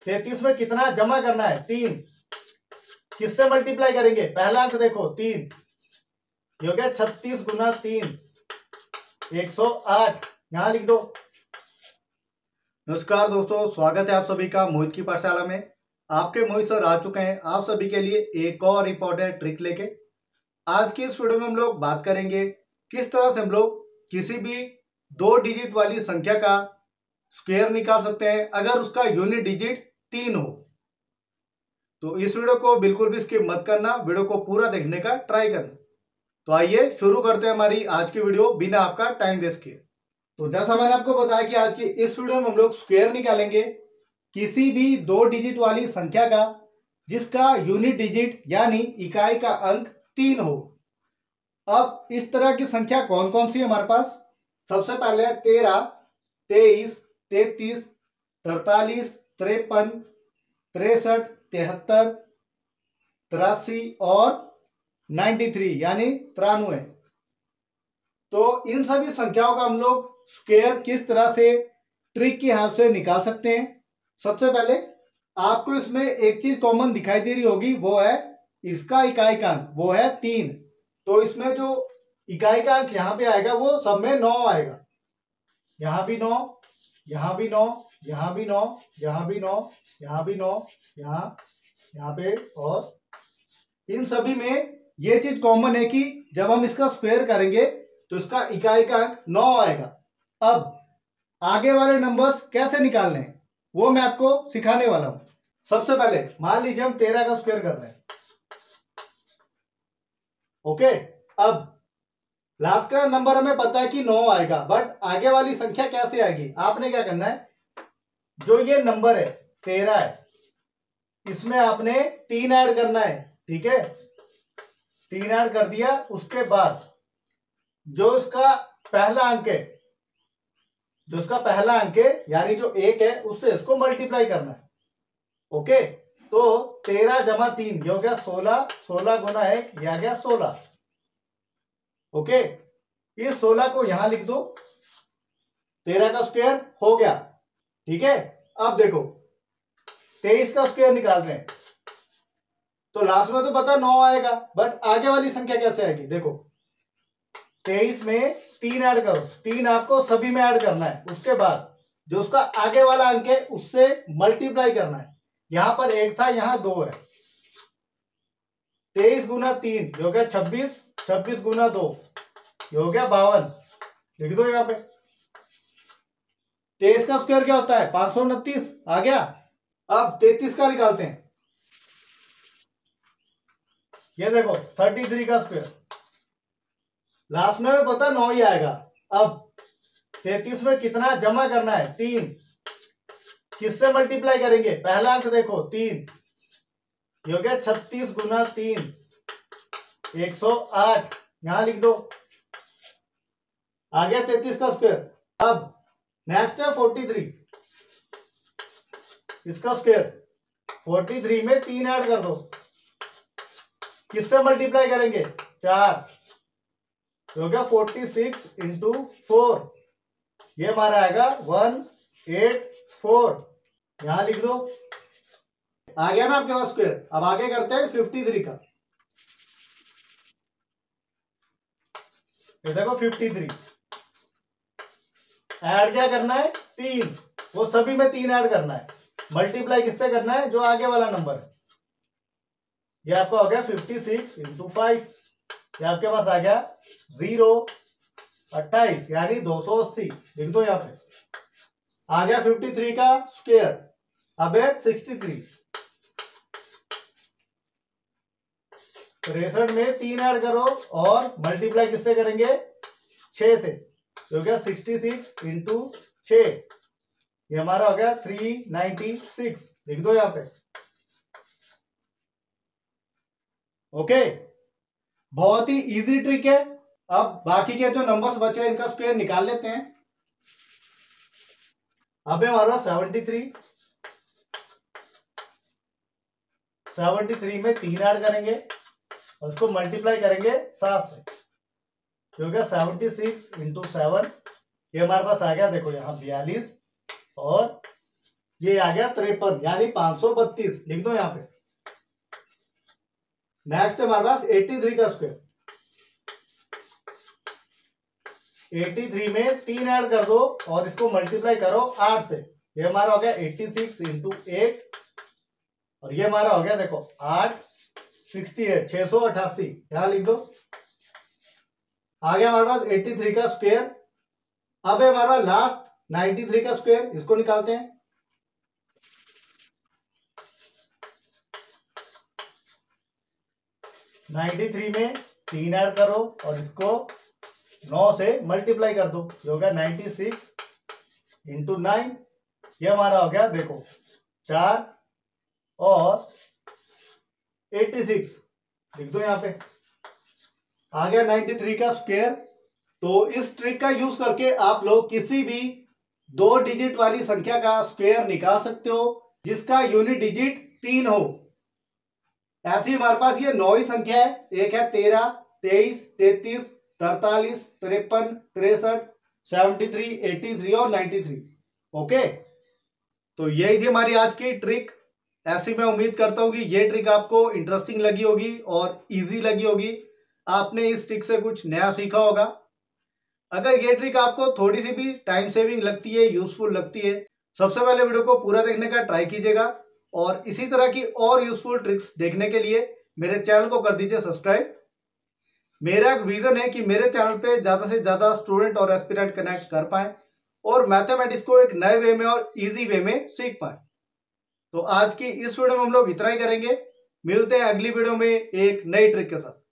33 में कितना जमा करना है? 3। किससे मल्टीप्लाई करेंगे? पहला अंक देखो 3, ये हो गया 36 गुना 3 108, यहां लिख दो। नमस्कार दोस्तों, स्वागत है आप सभी का मोहित की पाठशाला में। आपके मोहित सर आ चुके हैं आप सभी के लिए एक और इंपॉर्टेंट ट्रिक लेके। आज की इस वीडियो में हम लोग बात करेंगे किस तरह से हम लोग किसी भी 2 डिजिट वाली संख्या का स्क्वायर निकाल सकते हैं अगर उसका यूनिट डिजिट 3 हो। तो इस वीडियो को बिल्कुल भी स्किप मत करना, वीडियो को पूरा देखने का ट्राई करना। तो आइए शुरू करते हैं हमारी आज की वीडियो बिना आपका टाइम वेस्ट किए। तो जैसा मैंने आपको बताया कि आज की इस वीडियो में हम लोग स्क्वायर निकालेंगे किसी भी 2 डिजिट वाली संख्या का जिसका यूनिट डिजिट यानी इकाई का अंक 3 हो। अब इस तरह की संख्या कौन कौन सी है हमारे पास? सबसे पहले 13, 23, 33, 43, 53, 63, 73, 83 और 93 यानी 93। तो इन सभी संख्याओं का हम लोग स्क्वायर किस तरह से ट्रिक की हेल्प से निकाल सकते हैं? सबसे पहले आपको इसमें एक चीज कॉमन दिखाई दे रही होगी, वो है इसका इकाई का अंक, वो है 3। तो इसमें जो इकाई का अंक यहाँ पे आएगा वो सब में 9 आएगा। यहाँ भी 9, यहाँ भी 9, यहाँ भी 9, यहाँ भी 9, यहाँ भी 9, यहाँ पे, और इन सभी में ये चीज कॉमन है कि जब हम इसका स्क्वायर करेंगे तो इसका इकाई का अंक 9 आएगा। अब आगे वाले नंबर्स कैसे निकालने हैं वो मैं आपको सिखाने वाला हूं। सबसे पहले मान लीजिए हम 13 का स्क्वायर कर रहे हैं। ओके, अब लास्ट का नंबर हमें पता है कि 9 आएगा, बट आगे वाली संख्या कैसे आएगी? आपने क्या करना है, जो ये नंबर है 13 है, इसमें आपने 3 ऐड करना है। ठीक है, 3 ऐड कर दिया, उसके बाद जो इसका पहला अंक है, जो इसका पहला अंक है यानी जो 1 है, उससे इसको मल्टीप्लाई करना है। ओके, तो 13 जमा 3 ये हो गया 16, 16 गुना 1 ये आ गया 16। ओके, इस 16 को यहां लिख दो, 13 का स्क्वायर हो गया। ठीक है, अब देखो 23 का स्क्वायर निकाल रहे हैं तो लास्ट में तो पता 9 आएगा, बट आगे वाली संख्या कैसे आएगी? देखो 23 में 3 ऐड करो, 3 आपको सभी में ऐड करना है, उसके बाद जो उसका आगे वाला अंक है उससे मल्टीप्लाई करना है। यहां पर 1 था, यहां 2 है। 23 गुना 3 ये हो गया 26, 26 गुना 2 ये हो गया 52, लिख दो यहां पे। 23 का स्क्वायर क्या होता है? 529 आ गया। अब 33 का निकालते हैं। ये देखो 33 का स्क्वायर, लास्ट में पता 9 ही आएगा। अब 33 में कितना जमा करना है? 3। किससे मल्टीप्लाई करेंगे? पहला अंक देखो 3, ये हो गया 36 गुना 3 108, यहां लिख दो। आ गया 33 का स्क्वायर। अब नेक्स्ट है 43, इसका स्क्वायर। 43 में 3 ऐड कर दो, किससे मल्टीप्लाई करेंगे? 4, हो गया 46 इंटू 4, ये हमारा आएगा 184, यहां लिख दो। आ गया ना आपके पास स्क्वायर। अब आगे करते हैं 53 का। ये देखो 53 ऐड क्या करना है? 3, वो सभी में 3 ऐड करना है। मल्टीप्लाई किससे करना है? जो आगे वाला नंबर है। ये आपका हो गया 56 इंटू 5, ये आपके पास आ गया 028 यानी 280, लिख दो यहाँ पे। आ गया 53 का स्क्वायर। अब है 63, 63 में 3 ऐड करो और मल्टीप्लाई किससे करेंगे? 6 से, तो हो गया 66 इंटू 6, ये हमारा हो गया 396, लिख दो यहाँ पे। ओके, बहुत ही इजी ट्रिक है। अब बाकी के जो नंबर्स बचे हैं इनका स्क्वायर निकाल लेते हैं। अब है हमारा 73, 73 में 3 ऐड करेंगे और उसको मल्टीप्लाई करेंगे 7 से, हो गया 76 इंटू 7, ये हमारे पास आ गया देखो यहाँ 42 और ये आ गया 53 यानी 532 लिख दो यहाँ पे। नेक्स्ट है हमारे पास 83 का स्क्वायर। 83 में 3 ऐड कर दो और इसको मल्टीप्लाई करो 8 से। ये हमारा हो गया 86 इंटू 8 और ये हमारा हो गया देखो 8 68 688 यहां लिख दो। आ गया हमारे पास 83 का स्क्वायर। अब है हमारे पास लास्ट 93 का स्क्वायर, इसको निकालते हैं। नाइन्टी थ्री में 3 ऐड करो और इसको 9 से मल्टीप्लाई कर दो। ये हो गया 96 इंटू 9। ये हमारा हो गया देखो 4 और 86 लिख दो यहाँ पे। आ गया 93 का स्क्वायर। तो इस ट्रिक का यूज करके आप लोग किसी भी 2 डिजिट वाली संख्या का स्क्वायर निकाल सकते हो जिसका यूनिट डिजिट 3 हो। ऐसी हमारे पास ये 9 ही संख्या है। एक है 13, 23, 33, 43, 53, 63, 73, 83 और 93। ओके, तो यही थी हमारी आज की ट्रिक। ऐसी मैं उम्मीद करता हूं कि ये ट्रिक आपको इंटरेस्टिंग लगी होगी और इजी लगी होगी। आपने इस ट्रिक से कुछ नया सीखा होगा। अगर ये ट्रिक आपको थोड़ी सी भी टाइम सेविंग लगती है, यूजफुल लगती है, सबसे पहले वीडियो को पूरा देखने का ट्राई कीजिएगा और इसी तरह की और यूजफुल ट्रिक्स देखने के लिए मेरे चैनल को कर दीजिए सब्सक्राइब। मेरा एक विजन है कि मेरे चैनल पे ज्यादा से ज्यादा स्टूडेंट और एस्पिरेंट कनेक्ट कर पाए और मैथमेटिक्स को एक नए वे में और इजी वे में सीख पाए। तो आज की इस वीडियो में हम लोग इतना ही करेंगे। मिलते हैं अगली वीडियो में एक नई ट्रिक के साथ।